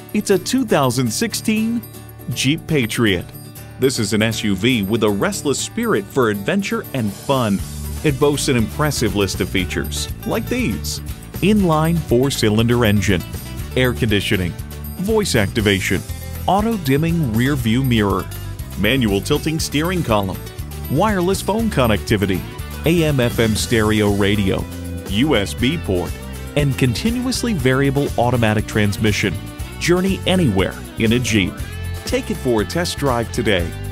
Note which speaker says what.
Speaker 1: It's a 2016 Jeep Patriot. This is an SUV with a restless spirit for adventure and fun. It boasts an impressive list of features, like these: inline 4-cylinder engine, air conditioning, voice activation, auto-dimming rear-view mirror, manual tilting steering column, wireless phone connectivity, AM/FM stereo radio, USB port, and continuously variable automatic transmission. Journey anywhere in a Jeep. Take it for a test drive today.